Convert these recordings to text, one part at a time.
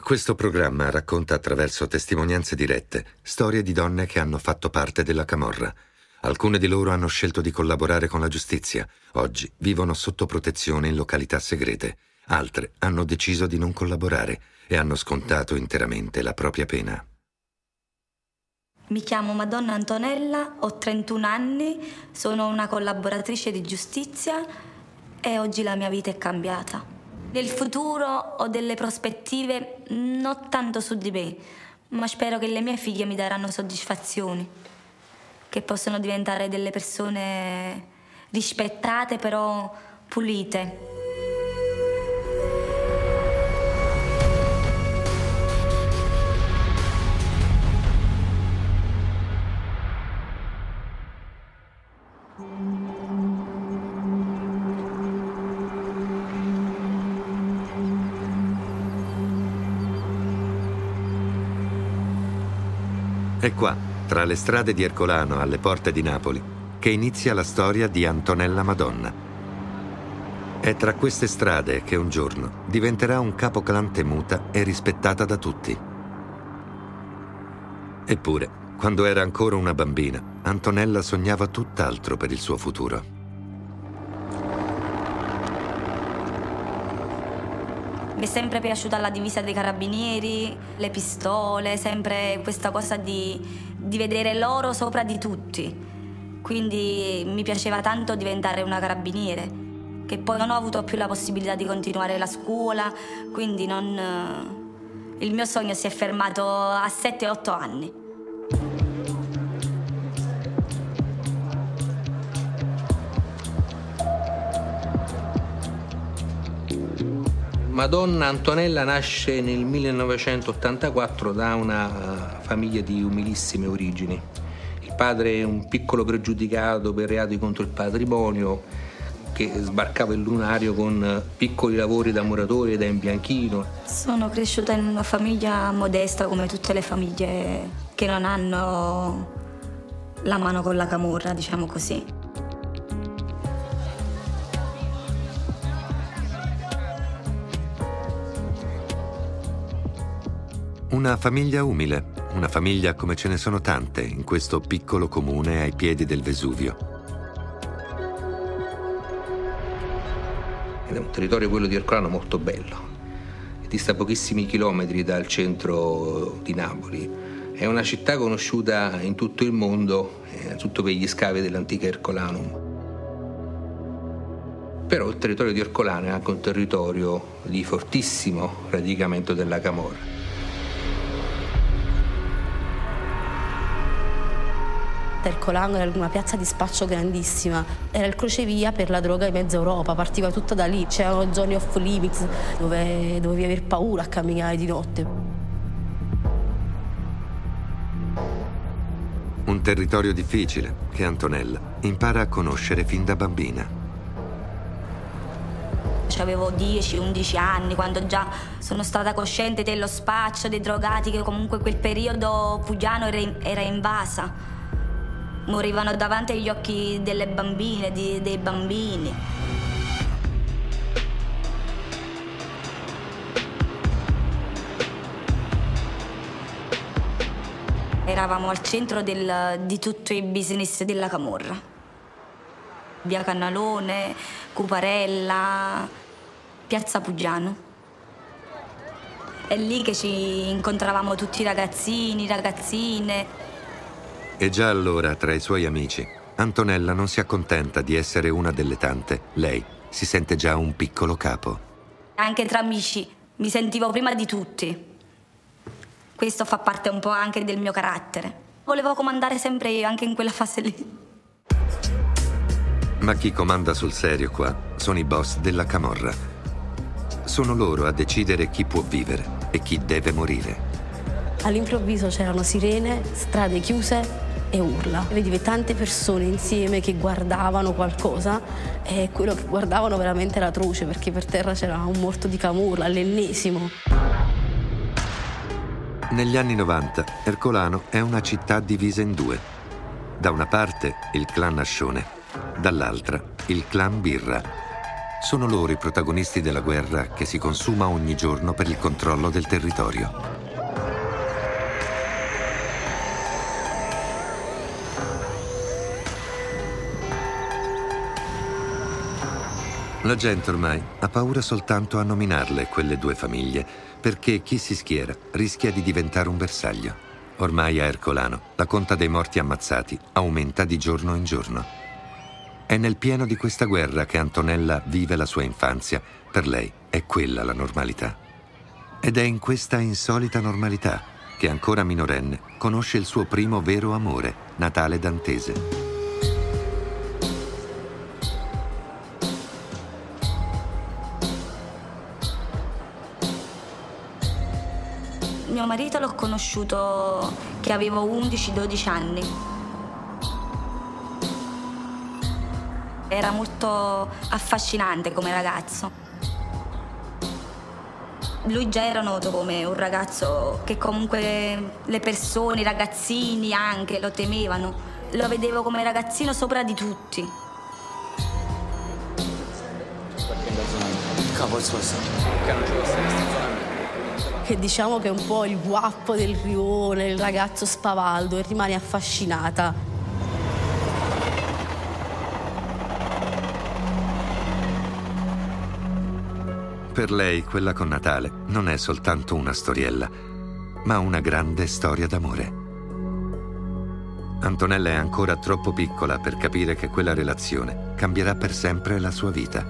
Questo programma racconta attraverso testimonianze dirette storie di donne che hanno fatto parte della camorra. Alcune di loro hanno scelto di collaborare con la giustizia. Oggi vivono sotto protezione in località segrete. Altre hanno deciso di non collaborare e hanno scontato interamente la propria pena. Mi chiamo Madonna Antonella, ho 31 anni, sono una collaboratrice di giustizia e oggi la mia vita è cambiata. Nel futuro ho delle prospettive non tanto su di me, ma spero che le mie figlie mi daranno soddisfazioni, che possono diventare delle persone rispettate però pulite. È qua, tra le strade di Ercolano alle porte di Napoli, che inizia la storia di Antonella Madonna. È tra queste strade che un giorno diventerà un capoclan temuta e rispettata da tutti. Eppure, quando era ancora una bambina, Antonella sognava tutt'altro per il suo futuro. Mi è sempre piaciuta la divisa dei carabinieri, le pistole, sempre questa cosa di vedere loro sopra di tutti. Quindi mi piaceva tanto diventare una carabiniere, che poi non ho avuto più la possibilità di continuare la scuola, quindi il mio sogno si è fermato a 7-8 anni. Madonna Antonella nasce nel 1984 da una famiglia di umilissime origini. Il padre è un piccolo pregiudicato per reati contro il patrimonio che sbarcava il lunario con piccoli lavori da muratore e da imbianchino. Sono cresciuta in una famiglia modesta come tutte le famiglie che non hanno la mano con la camorra, diciamo così. Una famiglia umile, una famiglia come ce ne sono tante in questo piccolo comune ai piedi del Vesuvio. Ed è un territorio, quello di Ercolano, molto bello. Dista pochissimi chilometri dal centro di Napoli. È una città conosciuta in tutto il mondo, innanzitutto per gli scavi dell'antica Ercolanum. Però il territorio di Ercolano è anche un territorio di fortissimo radicamento della camorra. Ercolano era una piazza di spaccio grandissima, era il crocevia per la droga in mezza Europa, partiva tutta da lì, c'erano zone off limits dove dovevi aver paura a camminare di notte. Un territorio difficile che Antonella impara a conoscere fin da bambina. Avevo 10-11 anni quando già sono stata cosciente dello spaccio, dei drogati, che comunque quel periodo Fuggiano era invasa. Morivano davanti agli occhi delle bambine, dei bambini. Eravamo al centro di tutto il business della camorra. Via Cannalone, Cuparella, Piazza Puggiano. È lì che ci incontravamo tutti i ragazzini, ragazzine. E già allora, tra i suoi amici, Antonella non si accontenta di essere una delle tante. Lei si sente già un piccolo capo. Anche tra amici mi sentivo prima di tutti. Questo fa parte un po' anche del mio carattere. Volevo comandare sempre io, anche in quella fase lì. Ma chi comanda sul serio qua sono i boss della camorra. Sono loro a decidere chi può vivere e chi deve morire. All'improvviso c'erano sirene, strade chiuse e urla. Vedevi tante persone insieme che guardavano qualcosa e quello che guardavano veramente era atroce, perché per terra c'era un morto di camorra, l'ennesimo. Negli anni 90 Ercolano è una città divisa in due. Da una parte il clan Ascione, dall'altra il clan Birra. Sono loro i protagonisti della guerra che si consuma ogni giorno per il controllo del territorio. La gente ormai ha paura soltanto a nominarle quelle due famiglie, perché chi si schiera rischia di diventare un bersaglio. Ormai a Ercolano la conta dei morti ammazzati aumenta di giorno in giorno. È nel pieno di questa guerra che Antonella vive la sua infanzia. Per lei è quella la normalità. Ed è in questa insolita normalità che ancora minorenne conosce il suo primo vero amore, Natale Dantese. Mio marito l'ho conosciuto che avevo 11-12 anni. Era molto affascinante come ragazzo. Lui già era noto come un ragazzo che comunque le persone, i ragazzini anche, lo temevano. Lo vedevo come ragazzino sopra di tutti. Che diciamo che è un po' il guappo del rione, il ragazzo spavaldo, e rimane affascinata. Per lei quella con Natale non è soltanto una storiella, ma una grande storia d'amore. Antonella è ancora troppo piccola per capire che quella relazione cambierà per sempre la sua vita.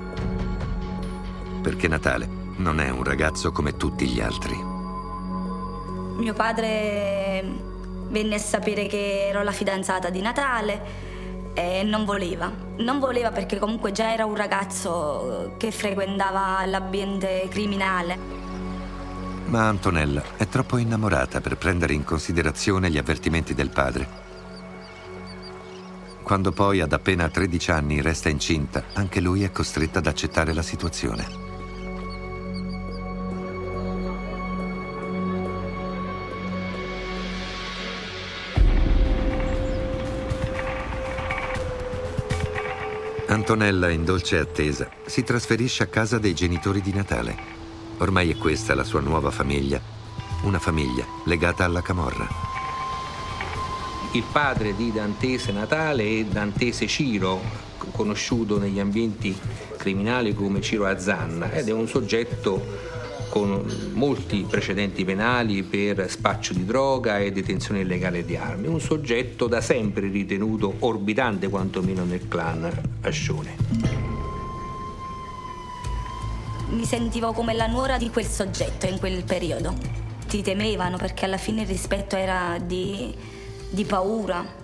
Perché Natale non è un ragazzo come tutti gli altri. Mio padre venne a sapere che ero la fidanzata di Natale e non voleva. Non voleva perché comunque già era un ragazzo che frequentava l'ambiente criminale. Ma Antonella è troppo innamorata per prendere in considerazione gli avvertimenti del padre. Quando poi ad appena 13 anni resta incinta, anche lui è costretto ad accettare la situazione. Antonella, in dolce attesa, si trasferisce a casa dei genitori di Natale. Ormai è questa la sua nuova famiglia, una famiglia legata alla camorra. Il padre di Dantese Natale è Dantese Ciro, conosciuto negli ambienti criminali come Ciro Azzanna, ed è un soggetto con molti precedenti penali per spaccio di droga e detenzione illegale di armi. Un soggetto da sempre ritenuto orbitante quantomeno nel clan Ascione. Mi sentivo come la nuora di quel soggetto in quel periodo. Ti temevano perché alla fine il rispetto era di paura.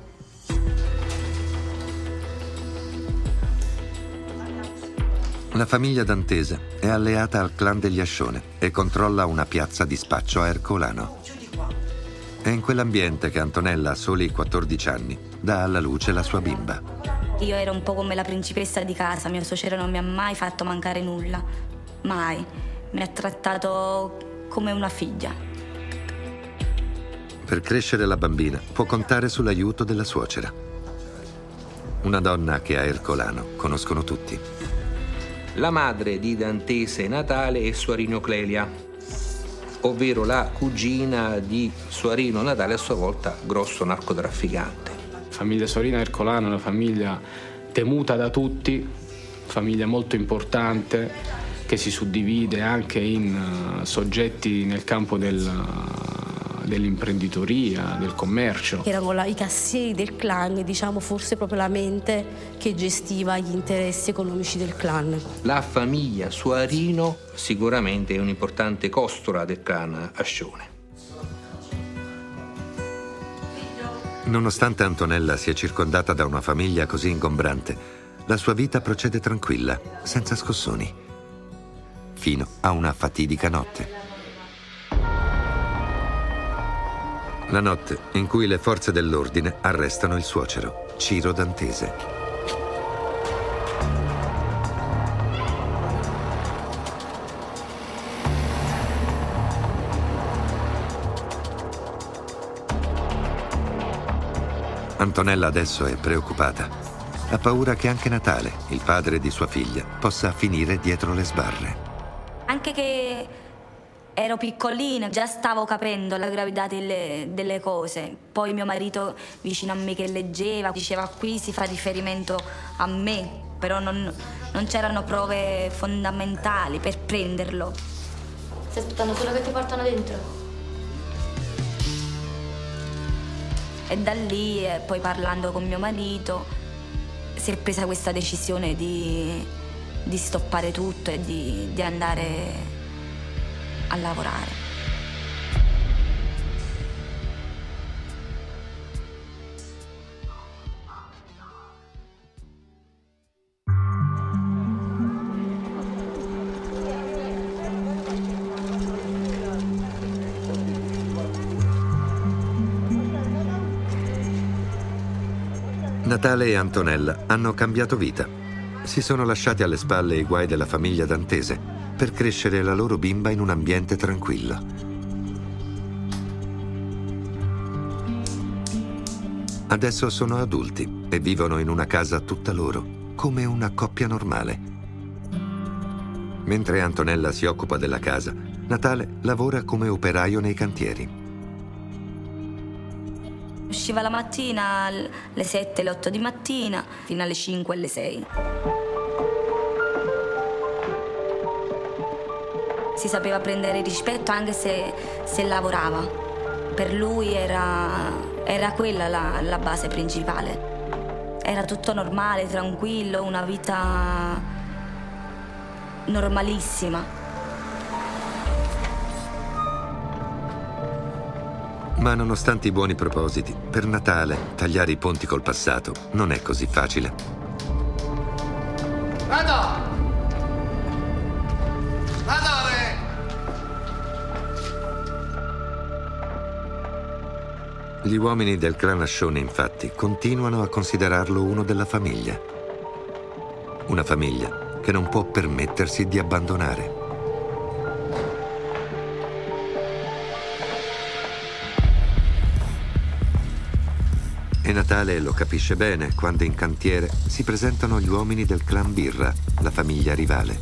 La famiglia Dantese è alleata al clan degli Ascione e controlla una piazza di spaccio a Ercolano. È in quell'ambiente che Antonella, a soli 14 anni, dà alla luce la sua bimba. Io ero un po' come la principessa di casa, mio suocero non mi ha mai fatto mancare nulla, mai. Mi ha trattato come una figlia. Per crescere la bambina può contare sull'aiuto della suocera. Una donna che a Ercolano conoscono tutti. La madre di Dantese Natale è Suarino Clelia, ovvero la cugina di Suarino Natale, a sua volta grosso narcotrafficante. Famiglia Suarina Ercolano è una famiglia temuta da tutti, famiglia molto importante che si suddivide anche in soggetti nel campo dell'imprenditoria, del commercio. Erano i cassieri del clan, diciamo forse proprio la mente che gestiva gli interessi economici del clan. La famiglia Suarino sicuramente è un'importante costola del clan Ascione. Nonostante Antonella sia circondata da una famiglia così ingombrante, la sua vita procede tranquilla, senza scossoni, fino a una fatidica notte. La notte in cui le forze dell'ordine arrestano il suocero, Ciro Dantese. Antonella adesso è preoccupata. ha paura che anche Natale, il padre di sua figlia, possa finire dietro le sbarre. Anche che ero piccolina, già stavo capendo la gravità delle cose. Poi mio marito vicino a me che leggeva, diceva qui si fa riferimento a me, però non c'erano prove fondamentali per prenderlo. Stai aspettando solo che ti portano dentro? E da lì, poi parlando con mio marito, si è presa questa decisione di stoppare tutto e di andare a lavorare. Natale e Antonella hanno cambiato vita. Si sono lasciati alle spalle i guai della famiglia dantese per crescere la loro bimba in un ambiente tranquillo. Adesso sono adulti e vivono in una casa tutta loro, come una coppia normale. Mentre Antonella si occupa della casa, Natale lavora come operaio nei cantieri. Usciva la mattina alle 7, alle 8 di mattina, fino alle 5, alle 6. Si sapeva prendere rispetto anche se lavorava. Per lui era quella la base principale. Era tutto normale, tranquillo, una vita normalissima. Ma nonostante i buoni propositi, per Natale tagliare i ponti col passato non è così facile. Natale! Natale! Gli uomini del clan Ascione, infatti, continuano a considerarlo uno della famiglia. Una famiglia che non può permettersi di abbandonare. E Natale lo capisce bene quando in cantiere si presentano gli uomini del clan Birra, la famiglia rivale.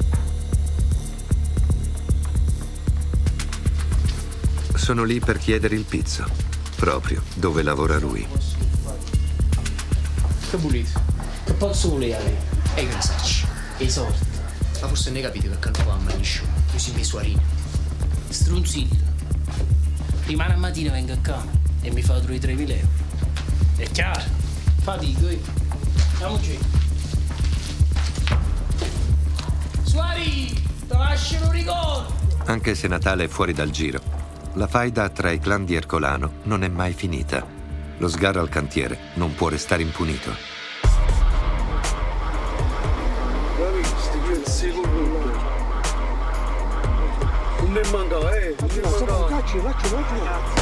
Sono lì per chiedere il pizzo, proprio dove lavora lui. Che volete? Che posso volere? E che ne sacci? E i soldi? Ma forse ne capite perché non va a maniscio. Tu si messo a rina. Strunzillo. Rimane a mattina vengo a casa e mi fa 3.000 euro. È chiaro, fatico, andiamo giù. Suari, ti lascio un ricordo. Anche se Natale è fuori dal giro, la faida tra i clan di Ercolano non è mai finita. Lo sgarro al cantiere non può restare impunito. Non mi manca, non mi manca.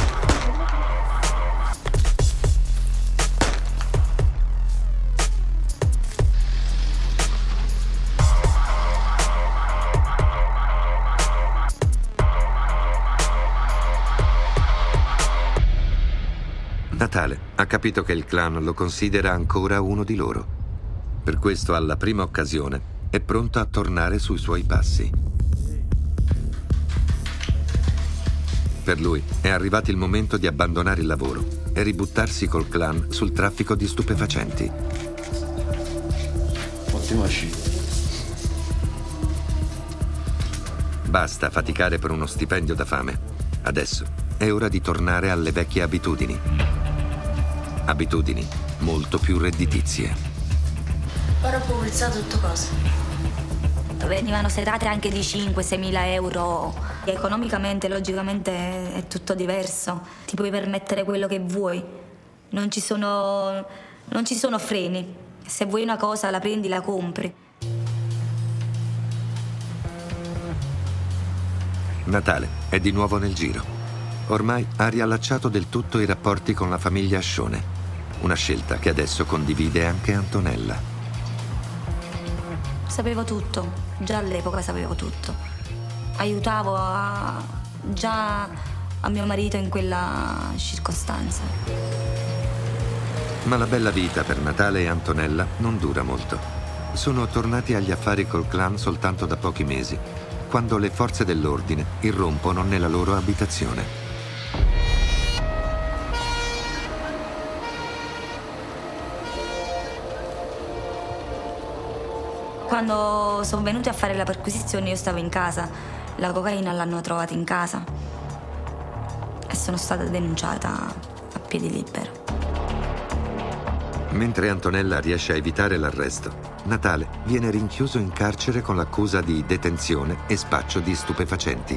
Natale ha capito che il clan lo considera ancora uno di loro. Per questo, alla prima occasione, è pronto a tornare sui suoi passi. Per lui è arrivato il momento di abbandonare il lavoro e ributtarsi col clan sul traffico di stupefacenti. Ottima scelta. Basta faticare per uno stipendio da fame. Adesso è ora di tornare alle vecchie abitudini. Abitudini molto più redditizie. Ora ho pensato tutto cosa. Venivano serate anche di 5-6 mila euro. Economicamente, logicamente, è tutto diverso. Ti puoi permettere quello che vuoi. Non ci sono freni. Se vuoi una cosa, la prendi, la compri. Natale è di nuovo nel giro. Ormai ha riallacciato del tutto i rapporti con la famiglia Ascione, una scelta che adesso condivide anche Antonella. Sapevo tutto, già all'epoca sapevo tutto. Aiutavo già a mio marito in quella circostanza. Ma la bella vita per Natale e Antonella non dura molto. Sono tornati agli affari col clan soltanto da pochi mesi, quando le forze dell'ordine irrompono nella loro abitazione. Quando sono venuti a fare la perquisizione io stavo in casa, la cocaina l'hanno trovata in casa e sono stata denunciata a piedi libero. Mentre Antonella riesce a evitare l'arresto, Natale viene rinchiuso in carcere con l'accusa di detenzione e spaccio di stupefacenti.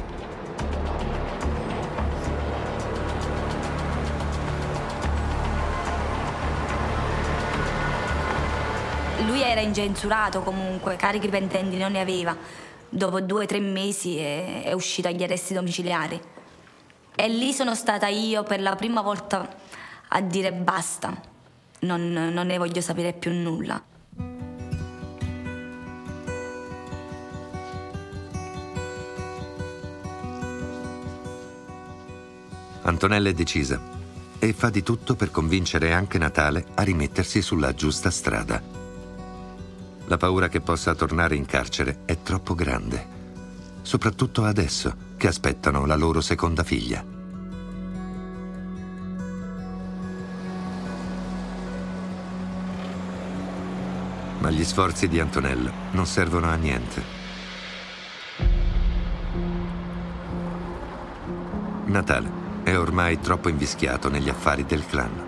Lui era incensurato comunque, carichi pententi non ne aveva. Dopo 2 o 3 mesi è uscito agli arresti domiciliari. E lì sono stata io per la prima volta a dire basta, non ne voglio sapere più nulla. Antonella è decisa e fa di tutto per convincere anche Natale a rimettersi sulla giusta strada. La paura che possa tornare in carcere è troppo grande, soprattutto adesso che aspettano la loro seconda figlia. Ma gli sforzi di Antonella non servono a niente. Natale è ormai troppo invischiato negli affari del clan.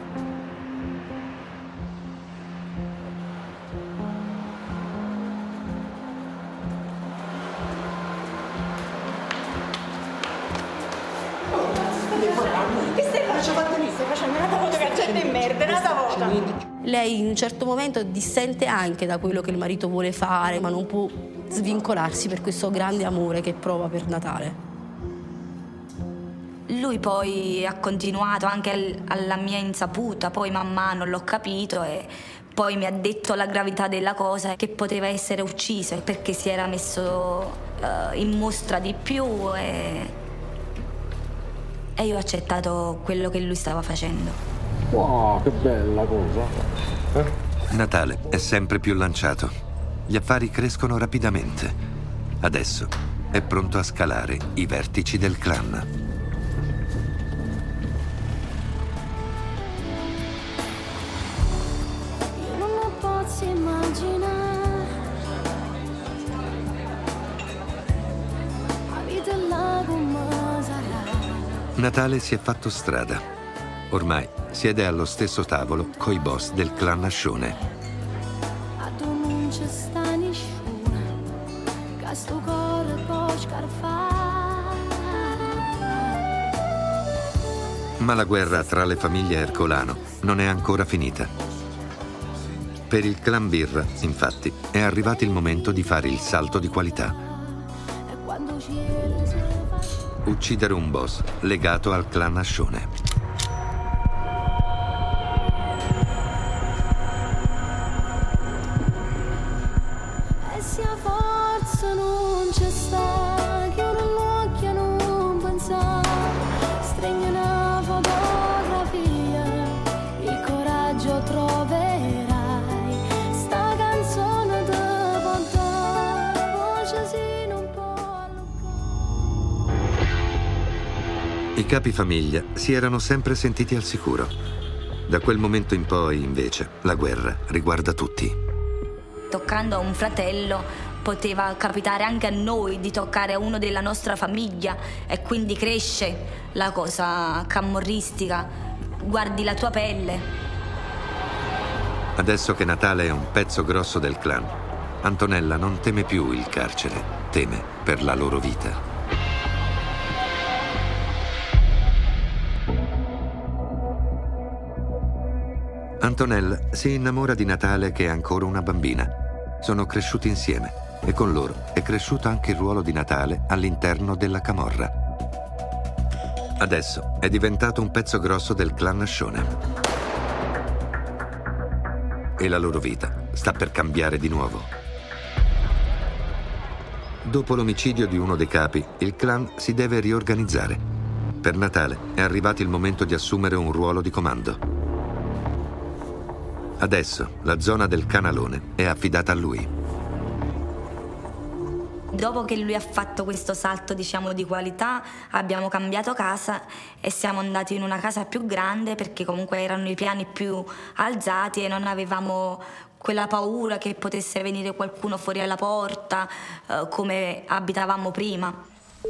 Lei in un certo momento dissente anche da quello che il marito vuole fare, ma non può svincolarsi per questo grande amore che prova per Natale. Lui poi ha continuato anche alla mia insaputa, poi man mano l'ho capito e poi mi ha detto la gravità della cosa, che poteva essere ucciso perché si era messo in mostra di più e io ho accettato quello che lui stava facendo. Wow, che bella cosa! Natale è sempre più lanciato. Gli affari crescono rapidamente. Adesso è pronto a scalare i vertici del clan. Natale si è fatto strada. Ormai siede allo stesso tavolo coi boss del clan Ascione. Ma la guerra tra le famiglie Ercolano non è ancora finita. Per il clan Birra, infatti, è arrivato il momento di fare il salto di qualità. Uccidere un boss legato al clan Ascione. I capifamiglia si erano sempre sentiti al sicuro. Da quel momento in poi, invece, la guerra riguarda tutti. Toccando a un fratello, poteva capitare anche a noi di toccare a uno della nostra famiglia e quindi cresce la cosa camorristica. Guardi la tua pelle. Adesso che Natale è un pezzo grosso del clan, Antonella non teme più il carcere, teme per la loro vita. Antonella si innamora di Natale che è ancora una bambina. Sono cresciuti insieme e con loro è cresciuto anche il ruolo di Natale all'interno della camorra. Adesso è diventato un pezzo grosso del clan Ascione. E la loro vita sta per cambiare di nuovo. Dopo l'omicidio di uno dei capi, il clan si deve riorganizzare. Per Natale è arrivato il momento di assumere un ruolo di comando. Adesso la zona del Canalone è affidata a lui. Dopo che lui ha fatto questo salto, diciamo, di qualità, abbiamo cambiato casa e siamo andati in una casa più grande perché comunque erano i piani più alzati e non avevamo quella paura che potesse venire qualcuno fuori alla porta come abitavamo prima.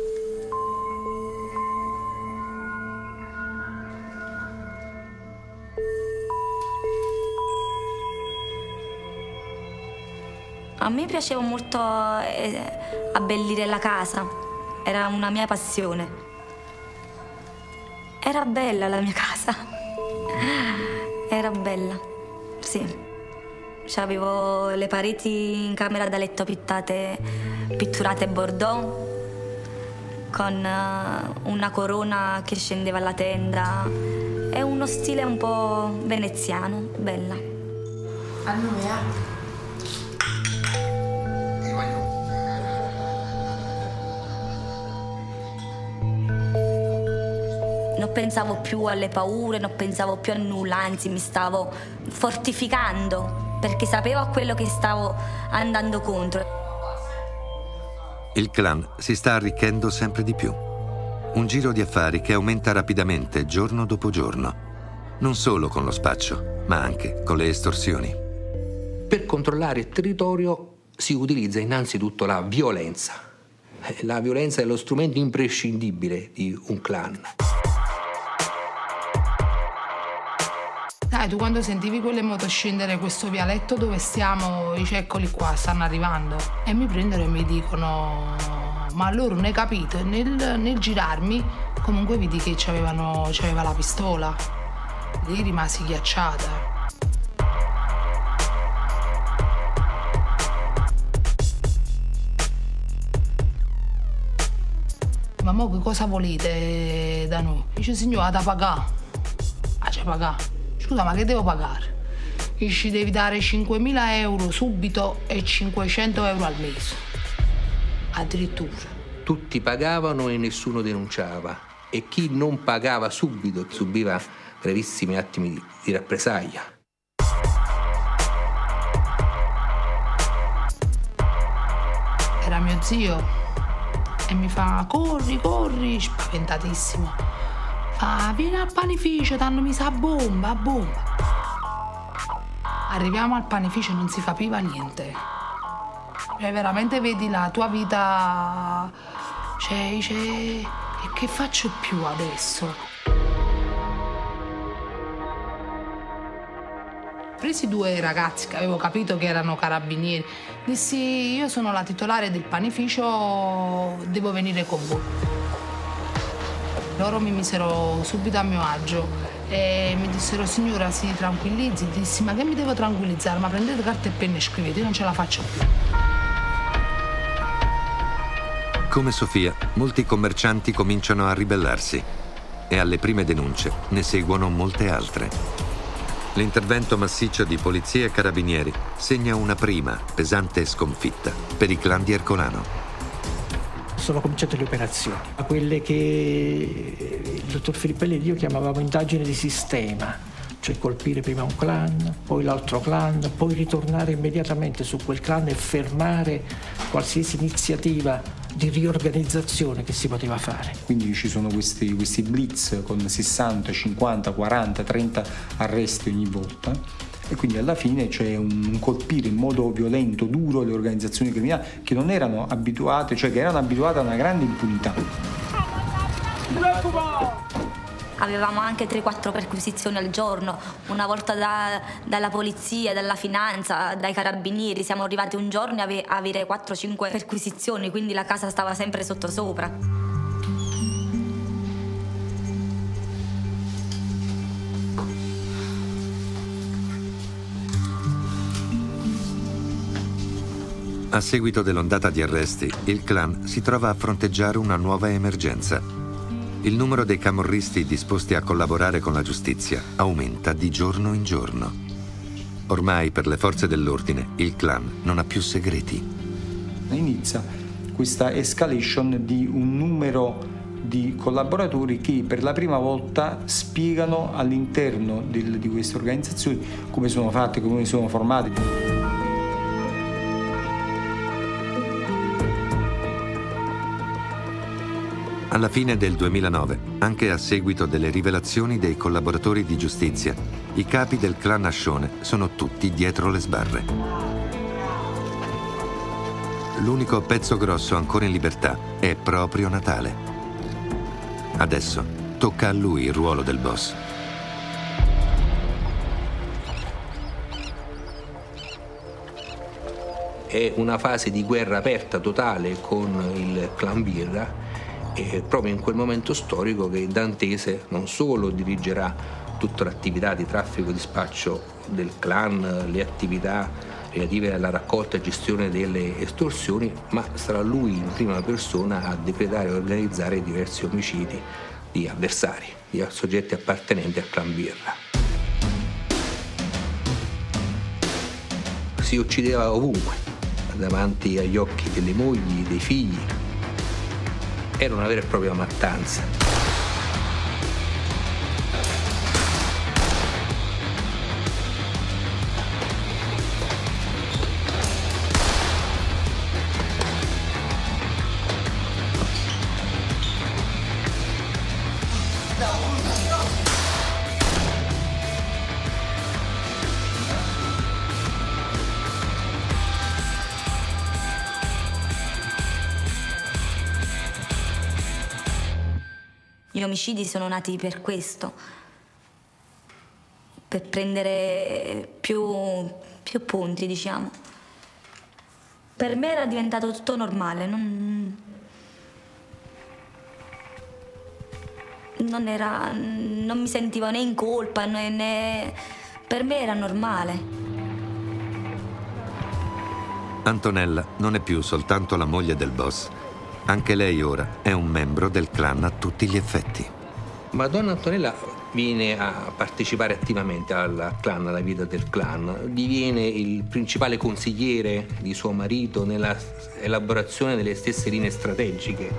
A me piaceva molto abbellire la casa, era una mia passione. Era bella la mia casa, era bella, sì. C'avevo le pareti in camera da letto pitturate bordeaux, con una corona che scendeva alla tenda. È uno stile un po' veneziano, bella. Allora. Non pensavo più alle paure, non pensavo più a nulla, anzi mi stavo fortificando perché sapevo a quello che stavo andando contro. Il clan si sta arricchendo sempre di più. Un giro di affari che aumenta rapidamente giorno dopo giorno. Non solo con lo spaccio, ma anche con le estorsioni. Per controllare il territorio si utilizza innanzitutto la violenza. La violenza è lo strumento imprescindibile di un clan. Dai, tu quando sentivi quelle moto scendere questo vialetto dove stiamo, dici eccoli qua, stanno arrivando. E mi prendono e mi dicono, ma loro non hai capito, nel girarmi comunque vidi che c'aveva la pistola. Lì rimasi ghiacciata. Ma mo che cosa volete da noi? Dice, signora, da pagare. Ah, c'è pagare. Scusa, ma che devo pagare? Ci devi dare 5.000 euro subito e 500 euro al mese. Addirittura. Tutti pagavano e nessuno denunciava. E chi non pagava subito subiva gravissimi attimi di rappresaglia. Era mio zio e mi fa, corri, spaventatissimo. Ah, vieni al panificio, t'hanno messo a bomba. Arriviamo al panificio e non si capiva niente. Cioè, veramente vedi la tua vita. E che faccio più adesso? Presi 2 ragazzi che avevo capito che erano carabinieri. Dissi, io sono la titolare del panificio, devo venire con voi. Loro mi misero subito a mio agio e mi dissero, signora, si tranquillizzi. Dissi, ma che mi devo tranquillizzare? Ma prendete carta e penna e scrivete, io non ce la faccio più. Come Sofia, molti commercianti cominciano a ribellarsi e alle prime denunce ne seguono molte altre. L'intervento massiccio di polizia e carabinieri segna una prima pesante sconfitta per i clan di Ercolano. Sono cominciate le operazioni, a quelle che il dottor Filippelli ed io chiamavamo indagine di sistema, cioè colpire prima un clan, poi l'altro clan, poi ritornare immediatamente su quel clan e fermare qualsiasi iniziativa di riorganizzazione che si poteva fare. Quindi ci sono questi blitz con 60, 50, 40, 30 arresti ogni volta. E quindi alla fine c'è un colpire in modo violento, duro le organizzazioni criminali che non erano abituate, cioè che erano abituate a una grande impunità. Avevamo anche 3-4 perquisizioni al giorno, una volta dalla polizia, dalla finanza, dai carabinieri. Siamo arrivati un giorno a avere 4-5 perquisizioni, quindi la casa stava sempre sottosopra. A seguito dell'ondata di arresti, il clan si trova a fronteggiare una nuova emergenza. Il numero dei camorristi disposti a collaborare con la giustizia aumenta di giorno in giorno. Ormai per le forze dell'ordine il clan non ha più segreti. Inizia questa escalation di un numero di collaboratori che per la prima volta spiegano all'interno di queste organizzazioni come sono fatte, come sono formate. Alla fine del 2009, anche a seguito delle rivelazioni dei collaboratori di giustizia, i capi del clan Ascione sono tutti dietro le sbarre. L'unico pezzo grosso ancora in libertà è proprio Natale. Adesso tocca a lui il ruolo del boss. È una fase di guerra aperta totale con il clan Birra. È proprio in quel momento storico che Dantese non solo dirigerà tutta l'attività di traffico e dispaccio del clan, le attività relative alla raccolta e gestione delle estorsioni, ma sarà lui in prima persona a decretare e organizzare diversi omicidi di avversari, di soggetti appartenenti al clan Birra. Si uccideva ovunque, davanti agli occhi delle mogli, dei figli. Era una vera e propria mattanza. Gli omicidi sono nati per questo, per prendere più punti, diciamo. Per me era diventato tutto normale, non mi sentivo né in colpa, né per me era normale. Antonella non è più soltanto la moglie del boss. Anche lei ora è un membro del clan a tutti gli effetti. Madonna Antonella viene a partecipare attivamente al clan, alla vita del clan. Diviene il principale consigliere di suo marito nella elaborazione delle stesse linee strategiche.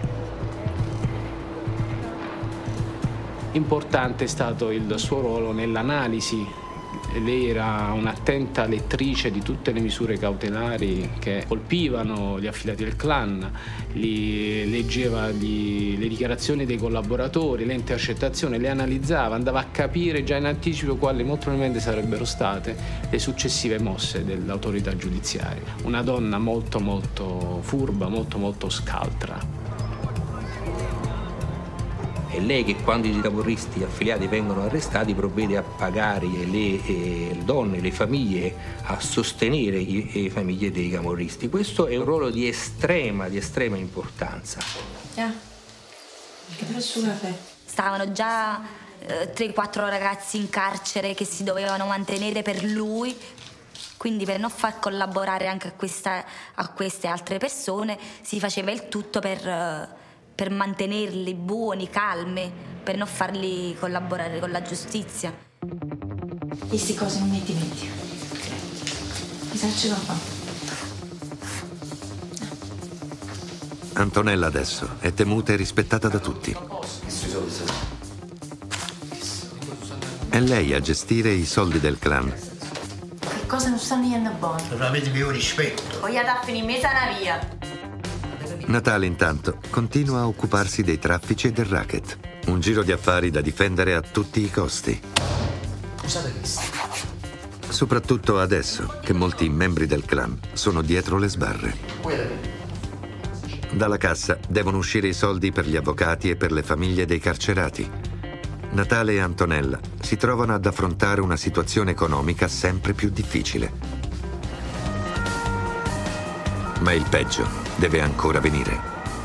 Importante è stato il suo ruolo nell'analisi. Lei era un'attenta lettrice di tutte le misure cautelari che colpivano gli affiliati del clan, leggeva le dichiarazioni dei collaboratori, le intercettazioni, le analizzava, andava a capire già in anticipo quali molto probabilmente sarebbero state le successive mosse dell'autorità giudiziaria. Una donna molto molto furba, molto molto scaltra. È lei che quando i camorristi affiliati vengono arrestati provvede a pagare le donne, le famiglie, a sostenere le famiglie dei camorristi. Questo è un ruolo di estrema importanza. Che presso caffè? Stavano già 3-4 ragazzi in carcere che si dovevano mantenere per lui, quindi per non far collaborare anche a queste altre persone si faceva il tutto per mantenerli buoni, calmi, per non farli collaborare con la giustizia. Queste cose non le dimentico. Cosa ce la fa? Antonella adesso è temuta e rispettata da tutti. È lei a gestire i soldi del clan. Che cosa non stanno andando buono? Non avete più rispetto. Vogliate a finire mesa una via. Natale intanto continua a occuparsi dei traffici e del racket. Un giro di affari da difendere a tutti i costi. Soprattutto adesso che molti membri del clan sono dietro le sbarre. Dalla cassa devono uscire i soldi per gli avvocati e per le famiglie dei carcerati. Natale e Antonella si trovano ad affrontare una situazione economica sempre più difficile. Ma il peggio deve ancora venire.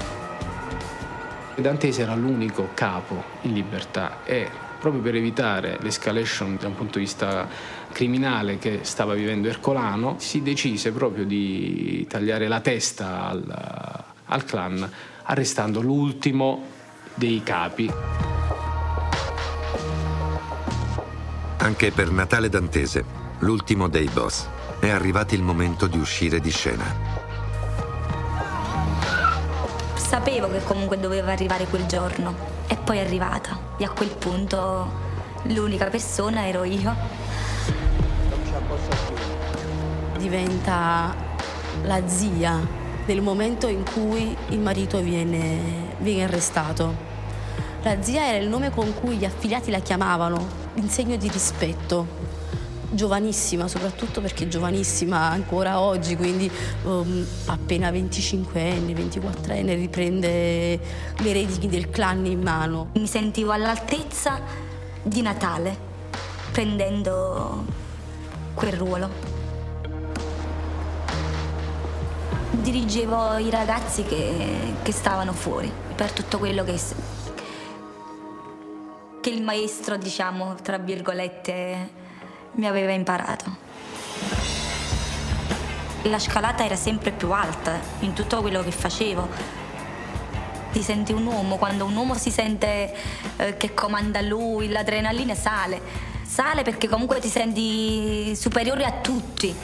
Dantese era l'unico capo in libertà e proprio per evitare l'escalation da un punto di vista criminale che stava vivendo Ercolano si decise proprio di tagliare la testa al clan arrestando l'ultimo dei capi. Anche per Natale Dantese, l'ultimo dei boss, è arrivato il momento di uscire di scena. Sapevo che comunque doveva arrivare quel giorno e poi è arrivata. E a quel punto l'unica persona ero io. Diventa la zia nel momento in cui il marito viene arrestato. La zia era il nome con cui gli affiliati la chiamavano, in segno di rispetto. Giovanissima, soprattutto perché giovanissima ancora oggi, quindi appena 25enne, 24enne, riprende le redini del clan in mano. Mi sentivo all'altezza di Natale, prendendo quel ruolo. Dirigevo i ragazzi che stavano fuori per tutto quello che il maestro, diciamo, tra virgolette, mi aveva imparato. La scalata era sempre più alta in tutto quello che facevo. Ti senti un uomo, quando un uomo si sente che comanda lui, l'adrenalina sale. Sale perché comunque ti senti superiore a tutti.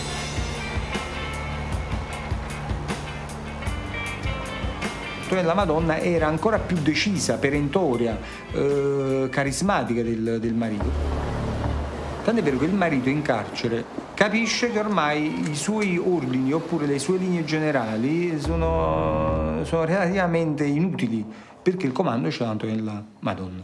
La Madonna era ancora più decisa, perentoria, carismatica del marito. Tant'è vero che il marito in carcere capisce che ormai i suoi ordini oppure le sue linee generali sono relativamente inutili, perché il comando ce l'ha Antonella Madonna.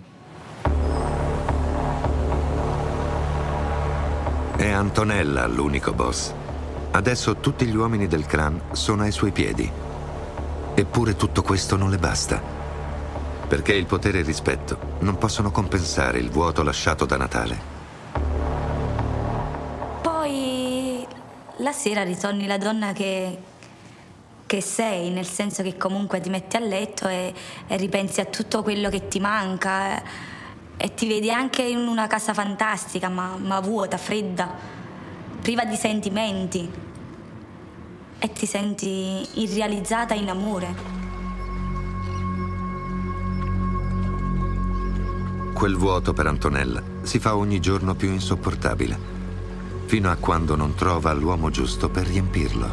È Antonella l'unico boss. Adesso tutti gli uomini del clan sono ai suoi piedi. Eppure tutto questo non le basta, perché il potere e il rispetto non possono compensare il vuoto lasciato da Natale. Poi la sera ritorni la donna che sei, nel senso che comunque ti metti a letto e ripensi a tutto quello che ti manca e ti vedi anche in una casa fantastica, ma vuota, fredda, priva di sentimenti. E ti senti irrealizzata in amore. Quel vuoto per Antonella si fa ogni giorno più insopportabile, fino a quando non trova l'uomo giusto per riempirlo.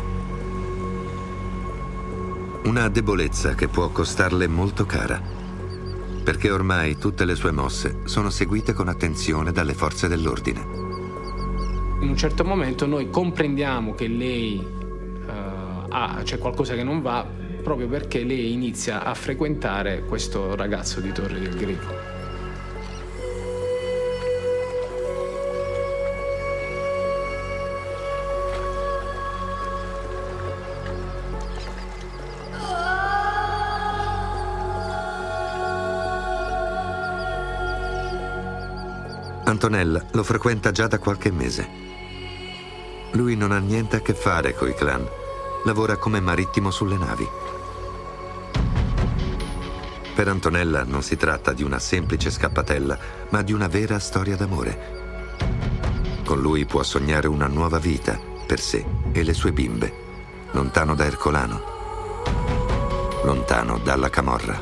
Una debolezza che può costarle molto cara, perché ormai tutte le sue mosse sono seguite con attenzione dalle forze dell'ordine. In un certo momento noi comprendiamo che lei c'è qualcosa che non va, proprio perché lei inizia a frequentare questo ragazzo di Torre del Greco. Antonella lo frequenta già da qualche mese. Lui non ha niente a che fare coi clan. Lavora come marittimo sulle navi. Per Antonella non si tratta di una semplice scappatella, ma di una vera storia d'amore. Con lui può sognare una nuova vita per sé e le sue bimbe, lontano da Ercolano, lontano dalla camorra.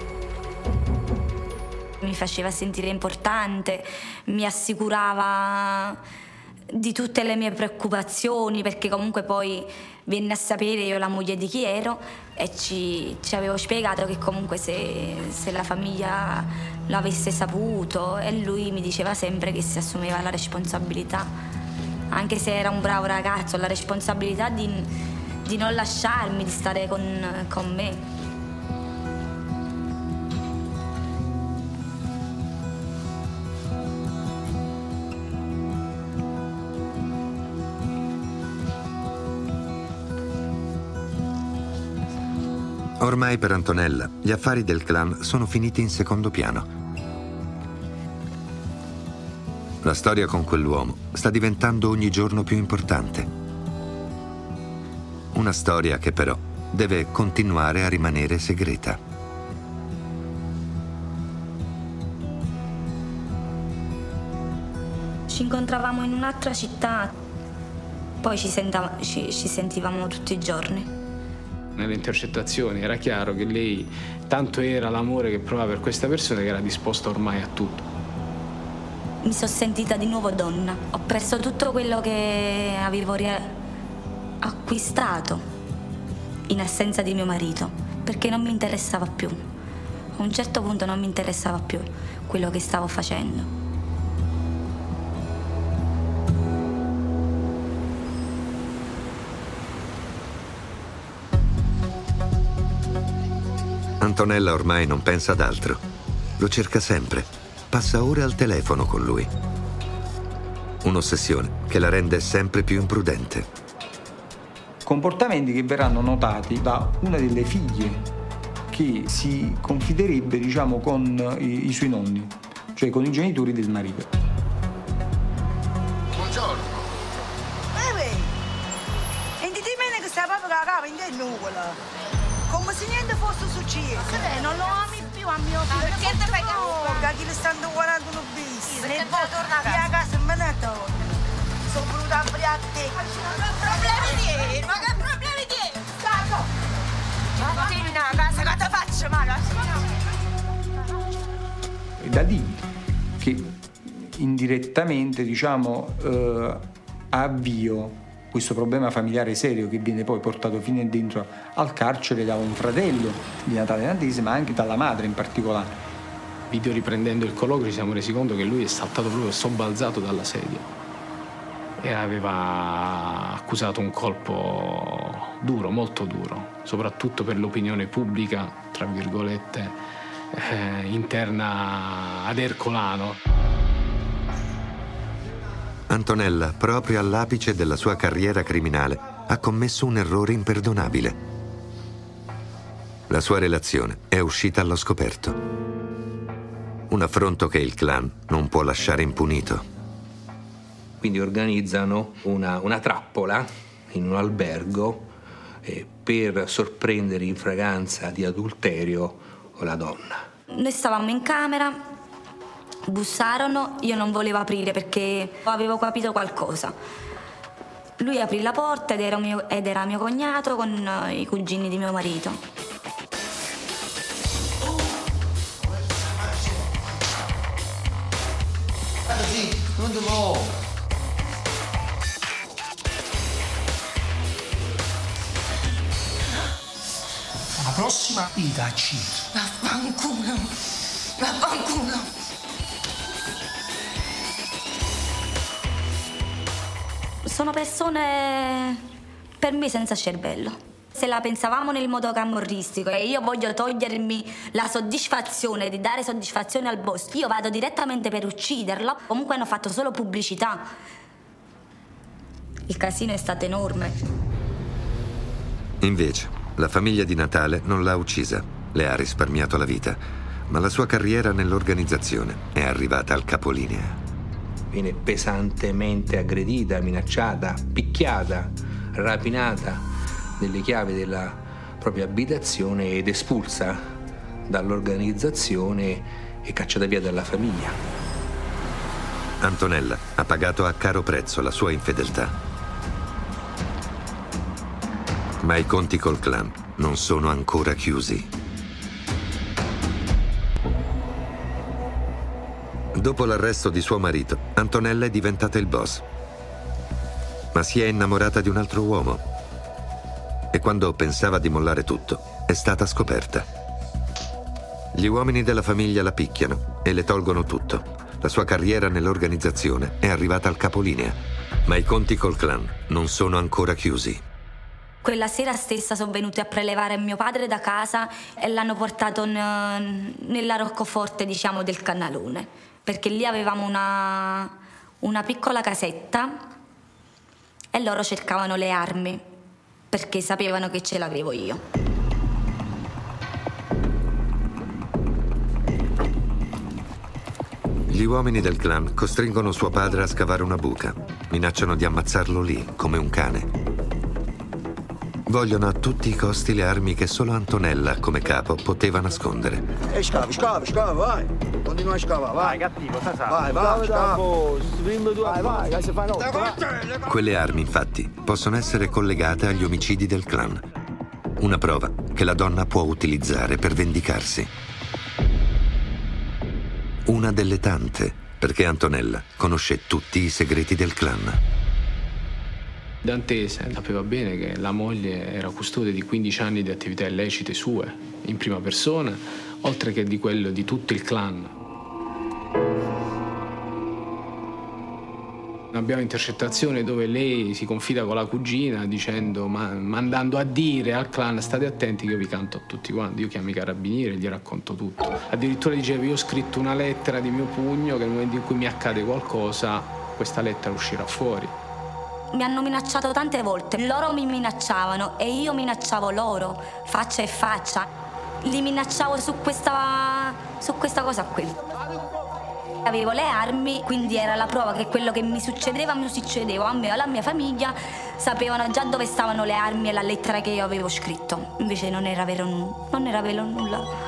Mi faceva sentire importante, mi assicurava di tutte le mie preoccupazioni, perché comunque poi venne a sapere io la moglie di chi ero e ci avevo spiegato che comunque se la famiglia l'avesse saputo, e lui mi diceva sempre che si assumeva la responsabilità, anche se era un bravo ragazzo, la responsabilità di non lasciarmi, di stare con me. Ormai per Antonella gli affari del clan sono finiti in secondo piano. La storia con quell'uomo sta diventando ogni giorno più importante. Una storia che però deve continuare a rimanere segreta. Ci incontravamo in un'altra città, poi ci sentivamo tutti i giorni. Nelle intercettazioni era chiaro che lei tanto era l'amore che provava per questa persona che era disposta ormai a tutto. Mi sono sentita di nuovo donna. Ho perso tutto quello che avevo acquistato in assenza di mio marito, perché non mi interessava più. A un certo punto non mi interessava più quello che stavo facendo. Antonella ormai non pensa ad altro. Lo cerca sempre. Passa ore al telefono con lui. Un'ossessione che la rende sempre più imprudente. Comportamenti che verranno notati da una delle figlie che si confiderebbe, diciamo, con i suoi nonni, cioè con i genitori del marito. Buongiorno. E di me che stai proprio cagando in te nuvola. Come se niente fosse successo. Non lo ami più a mio figlio. Perché te fai cagare? Che le stanno guardando un bis. Perché torna a casa? Via a casa me ne torno. Sono venuta a aprire a te. Problemi di? Ma che problemi di? Stato! Vattene a casa che ti faccio male. È da lì che indirettamente, diciamo, ha avvio questo problema familiare serio che viene poi portato fino dentro al carcere da un fratello di Natale Nardese, ma anche dalla madre in particolare. Video riprendendo il colloquio ci siamo resi conto che lui è saltato proprio sobbalzato dalla sedia e aveva accusato un colpo duro, molto duro, soprattutto per l'opinione pubblica, tra virgolette, interna ad Ercolano. Antonella, proprio all'apice della sua carriera criminale, ha commesso un errore imperdonabile. La sua relazione è uscita allo scoperto. Un affronto che il clan non può lasciare impunito. Quindi organizzano una trappola in un albergo per sorprendere in fragranza di adulterio la donna. Noi stavamo in camera, bussarono, io non volevo aprire perché avevo capito qualcosa. Lui aprì la porta ed era mio cognato con i cugini di mio marito. Sì, non ti muovo. La prossima vita a C. Vaffanculo. Vaffanculo. Sono persone per me senza cervello. Se la pensavamo nel modo camorristico e io voglio togliermi la soddisfazione di dare soddisfazione al boss, io vado direttamente per ucciderlo. Comunque hanno fatto solo pubblicità. Il casino è stato enorme. Invece, la famiglia di Natale non l'ha uccisa, le ha risparmiato la vita, ma la sua carriera nell'organizzazione è arrivata al capolinea. Viene pesantemente aggredita, minacciata, picchiata, rapinata nelle chiavi della propria abitazione ed espulsa dall'organizzazione e cacciata via dalla famiglia. Antonella ha pagato a caro prezzo la sua infedeltà. Ma i conti col clan non sono ancora chiusi. Dopo l'arresto di suo marito, Antonella è diventata il boss. Ma si è innamorata di un altro uomo. E quando pensava di mollare tutto, è stata scoperta. Gli uomini della famiglia la picchiano e le tolgono tutto. La sua carriera nell'organizzazione è arrivata al capolinea. Ma i conti col clan non sono ancora chiusi. Quella sera stessa sono venuti a prelevare mio padre da casa e l'hanno portato nella roccoforte, diciamo, del Cannalone. Perché lì avevamo una piccola casetta e loro cercavano le armi perché sapevano che ce l'avevo io. Gli uomini del clan costringono suo padre a scavare una buca. Minacciano di ammazzarlo lì, come un cane. Vogliono a tutti i costi le armi che solo Antonella, come capo, poteva nascondere. E scava, vai. Continua a scavare, vai. Cattivo, vai, scava. Vai. Quelle armi, infatti, possono essere collegate agli omicidi del clan. Una prova che la donna può utilizzare per vendicarsi. Una delle tante, perché Antonella conosce tutti i segreti del clan. Dantese sapeva bene che la moglie era custode di 15 anni di attività illecite sue, in prima persona, oltre che di quello di tutto il clan. Abbiamo intercettazioni dove lei si confida con la cugina dicendo, mandando a dire al clan: state attenti che io vi canto a tutti quanti, io chiamo i carabinieri e gli racconto tutto. Addirittura diceva: io ho scritto una lettera di mio pugno che nel momento in cui mi accade qualcosa questa lettera uscirà fuori. Mi hanno minacciato tante volte, loro mi minacciavano e io minacciavo loro, faccia e faccia. Li minacciavo su questa cosa qui. Avevo le armi, quindi era la prova che quello che mi succedeva a me e alla mia famiglia sapevano già dove stavano le armi e la lettera che io avevo scritto. Invece non era vero nulla.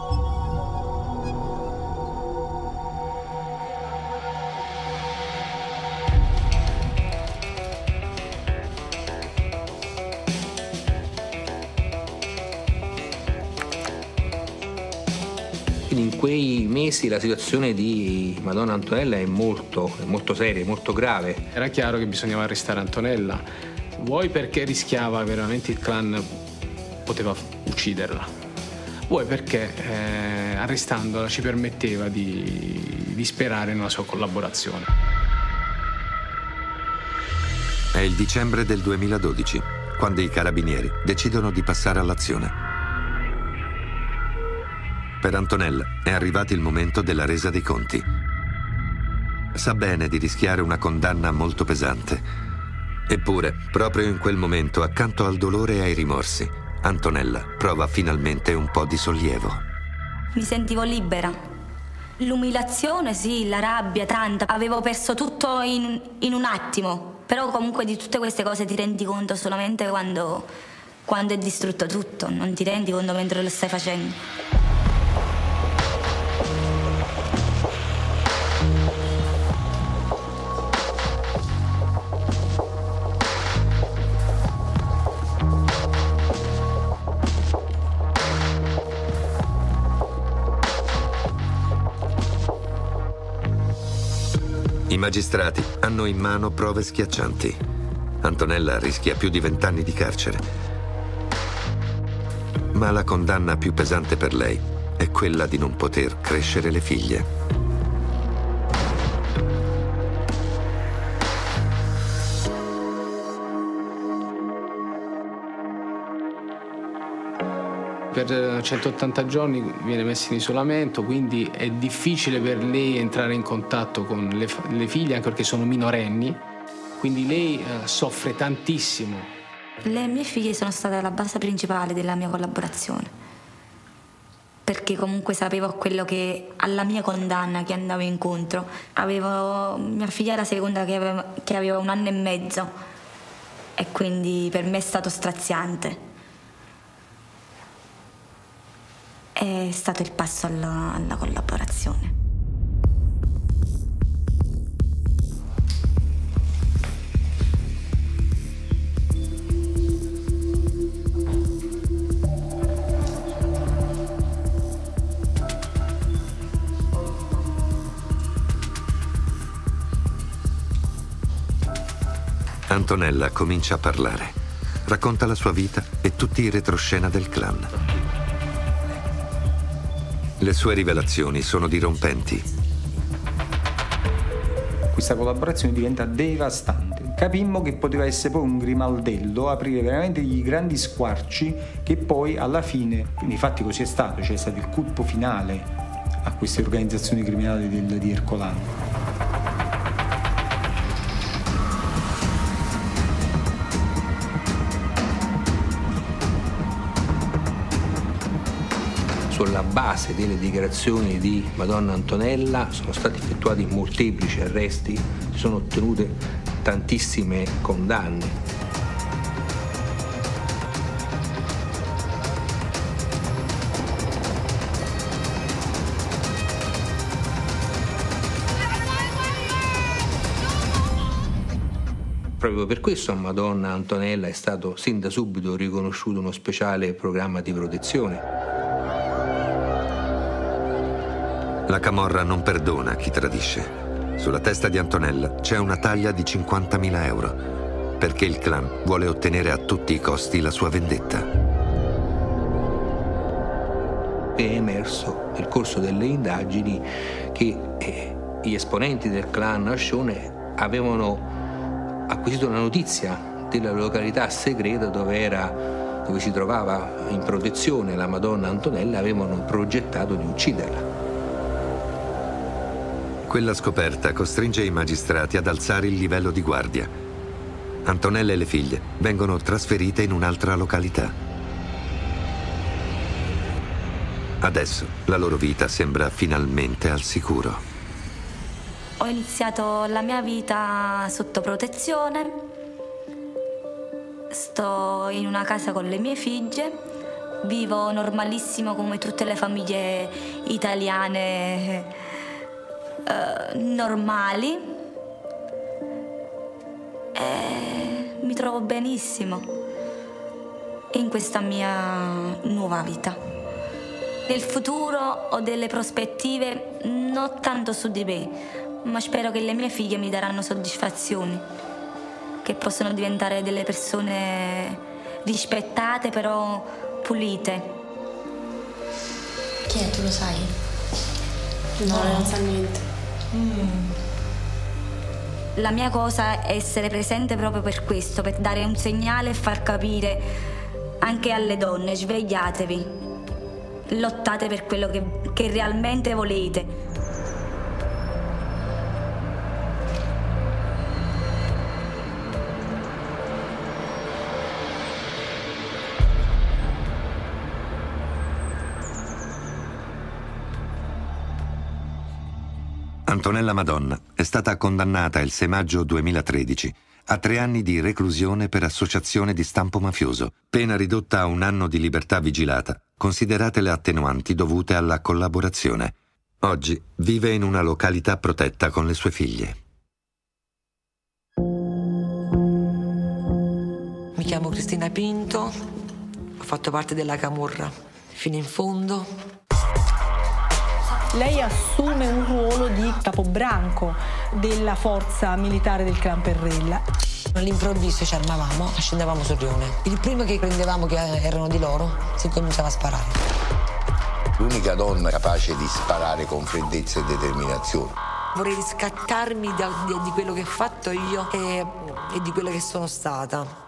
In quei mesi la situazione di Madonna Antonella è molto seria, molto grave. Era chiaro che bisognava arrestare Antonella, vuoi perché rischiava veramente il clan poteva ucciderla, vuoi perché arrestandola ci permetteva di sperare nella sua collaborazione. È il dicembre del 2012, quando i carabinieri decidono di passare all'azione. Per Antonella è arrivato il momento della resa dei conti. Sa bene di rischiare una condanna molto pesante. Eppure, proprio in quel momento, accanto al dolore e ai rimorsi, Antonella prova finalmente un po' di sollievo. Mi sentivo libera. L'umiliazione, sì, la rabbia, tanta. Avevo perso tutto in un attimo. Però comunque di tutte queste cose ti rendi conto solamente quando è distrutto tutto. Non ti rendi conto mentre lo stai facendo. I magistrati hanno in mano prove schiaccianti. Antonella rischia più di 20 anni di carcere. Ma la condanna più pesante per lei è quella di non poter crescere le figlie. Per 180 giorni viene messa in isolamento, quindi è difficile per lei entrare in contatto con le figlie, anche perché sono minorenni, quindi lei soffre tantissimo. Le mie figlie sono state la base principale della mia collaborazione, perché comunque sapevo quello che alla mia condanna che andavo incontro. Mia figlia era la seconda che aveva 1 anno e mezzo e quindi per me è stato straziante. È stato il passo alla collaborazione. Antonella comincia a parlare. Racconta la sua vita e tutti i retroscena del clan. Le sue rivelazioni sono dirompenti. Questa collaborazione diventa devastante. Capimmo che poteva essere poi un grimaldello, aprire veramente dei grandi squarci che poi alla fine, infatti così è stato, c'è stato il colpo finale a queste organizzazioni criminali di Ercolano. Sulla base delle dichiarazioni di Madonna Antonella sono stati effettuati molteplici arresti, si sono ottenute tantissime condanne. Proprio per questo a Madonna Antonella è stato sin da subito riconosciuto uno speciale programma di protezione. La camorra non perdona chi tradisce. Sulla testa di Antonella c'è una taglia di 50.000 euro. perché il clan vuole ottenere a tutti i costi la sua vendetta. È emerso nel corso delle indagini che gli esponenti del clan Ascione avevano acquisito la notizia della località segreta dove si trovava in protezione la Madonna Antonella, avevano progettato di ucciderla. Quella scoperta costringe i magistrati ad alzare il livello di guardia. Antonella e le figlie vengono trasferite in un'altra località. Adesso la loro vita sembra finalmente al sicuro. Ho iniziato la mia vita sotto protezione. Sto in una casa con le mie figlie. Vivo normalissimo come tutte le famiglie italiane normali. E mi trovo benissimo in questa mia nuova vita. Nel futuro ho delle prospettive non tanto su di me, ma spero che le mie figlie mi daranno soddisfazioni, che possono diventare delle persone rispettate però pulite. Chi è, tu lo sai? No, non sa niente. La mia cosa è essere presente proprio per questo, per dare un segnale e far capire anche alle donne: svegliatevi, lottate per quello che realmente volete. Antonella Madonna è stata condannata il 6 maggio 2013 a 3 anni di reclusione per associazione di stampo mafioso, pena ridotta a 1 anno di libertà vigilata, considerate le attenuanti dovute alla collaborazione. Oggi vive in una località protetta con le sue figlie. Mi chiamo Cristina Pinto, ho fatto parte della camorra fino in fondo. Lei assume un ruolo di capobranco della forza militare del clan Perrella. All'improvviso ci armavamo, scendevamo sul rione. Il primo che prendevamo che erano di loro, si cominciava a sparare. L'unica donna capace di sparare con freddezza e determinazione. Vorrei riscattarmi di quello che ho fatto io e di quella che sono stata.